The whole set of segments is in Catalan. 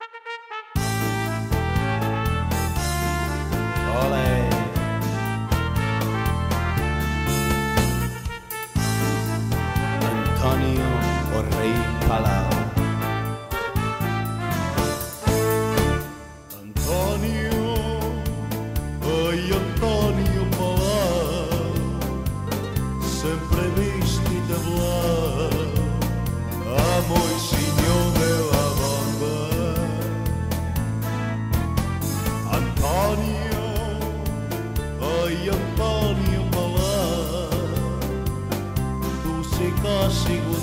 Ole. Antonio Borrell Palau. Antonio, ai Antonio Palau, sempre vestit de blau, amo i senyor de la banda. Antonio, ai Antonio Palau, tu sí que has sigut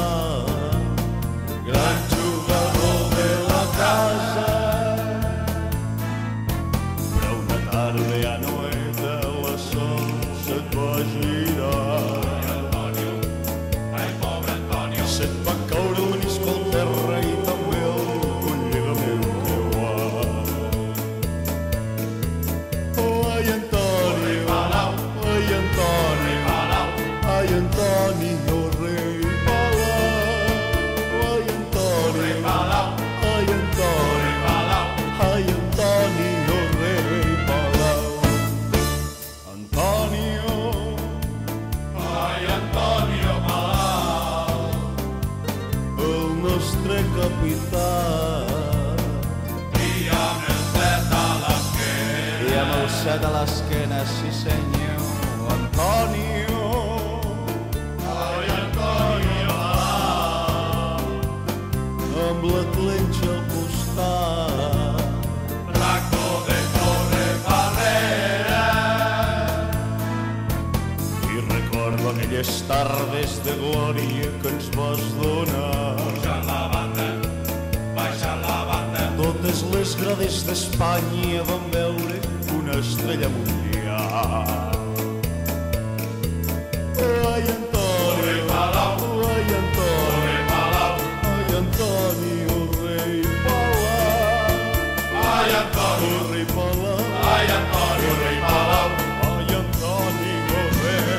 gran jugador de la casa. Però una tarda ja no era la sol, se't va girar. Ai, pobre Antonio, Se't va caure el menisc al terra i també el lligament creuat. Ai, Antonio, ai, Antonio, ai, Antonio, rei Palau. Ai, Antonio, ai, Antonio, ai, Antonio, rei Palau. Antonio, ai, Antonio Palau, el nostre capità. i amb el set a l'esquena. I amb el set a l'esquena, sí senyor, Antonio. Ai, Antonio Palau, Amb la clenxa al costat. tracto de Torre Barrera. I recordo aquelles tardes de glòria que ens vas donar. Baixant la banda, baixant la banda. Totes les grades d'Espanya van veure una estrella mundial. Ai, Antonio, Palau, ai, Antonio, Palau, ai, Antonio, rei Palau. ai, Antonio, Rei Palau, ai, Antonio, rei Palau. ai, Antonio, rei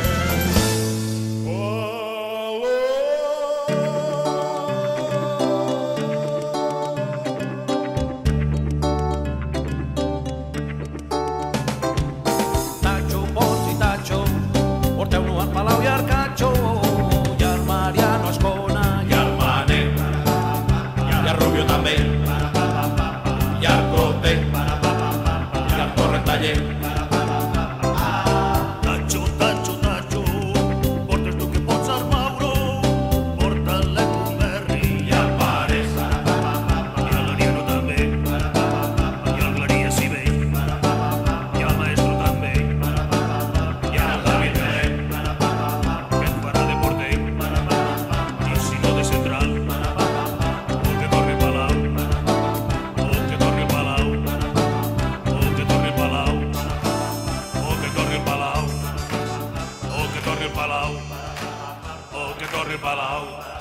Tacho, Pons i Tacho, porteu-lo al Palau i Arcatxo, i el Mariano Escona, I el Manel, i el Rubio també, i el Cote, i el Torre Taller. Tacho, Tacho, Tacho, portes tu que pots armar-ho, porta-l Lecumberri, i el Pares, i l'Ariano també, i el Glaria Sibell, i el Maestro també, i el David Belén, que et farà de porter, i si no de central, o que torni al Palau, o que torni al Palau, o que torni al Palau, o que torni al Palau, o que torni al Palau, o que torni al Palau.